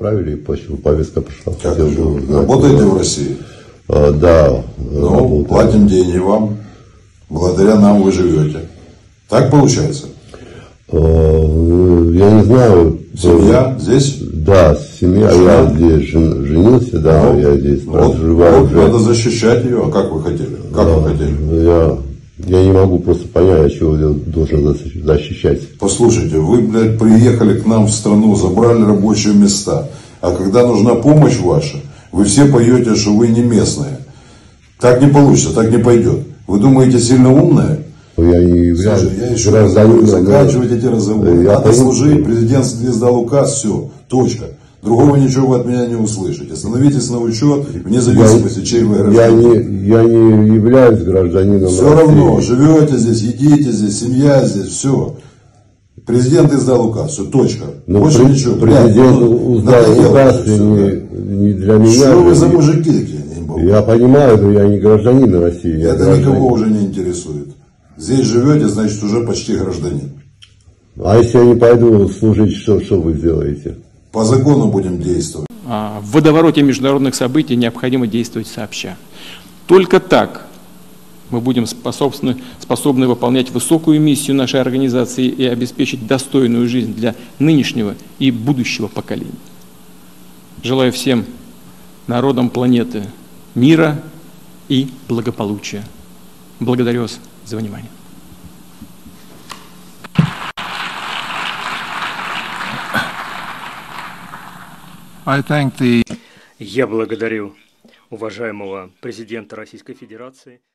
отправили, и повестка пришла. Как работаете в России? Да. Ну, платим деньги вам. Благодаря нам вы живете. Так получается? Я не знаю. Семья здесь? Да, семья. Я здесь женился, да, я здесь проживаю. Вот надо защищать ее. А как вы хотели? Как вы хотели? Я не могу просто понять, чего я должен защищать. Послушайте, вы, блядь, приехали к нам в страну, забрали рабочие места. А когда нужна помощь ваша, вы все поете, что вы не местные. Так не получится, так не пойдет. Вы думаете, сильно умные? Я не являюсь. Слушай, я еще раз говорю, заканчивать эти разговоры. Надо служить, президент издал указ, все, точка. Другого ничего вы от меня не услышите. Становитесь на учет, вне зависимости, чей вы гражданин. Я не являюсь гражданином Все России. равно, живете здесь, едите здесь, семья здесь, все. Президент издал указ, все, точка. Больше ничего. Президент издал указ не для меня. Что вы за мужики такие? Я понимаю, но я не гражданин России. Это никого уже не интересует. Здесь живете, значит, уже почти гражданин. А если я не пойду служить, что вы сделаете? По закону будем действовать. В водовороте международных событий необходимо действовать сообща. Только так мы будем способны выполнять высокую миссию нашей организации и обеспечить достойную жизнь для нынешнего и будущего поколений. Желаю всем народам планеты мира и благополучия. Благодарю вас за внимание. Я благодарю уважаемого президента Российской Федерации.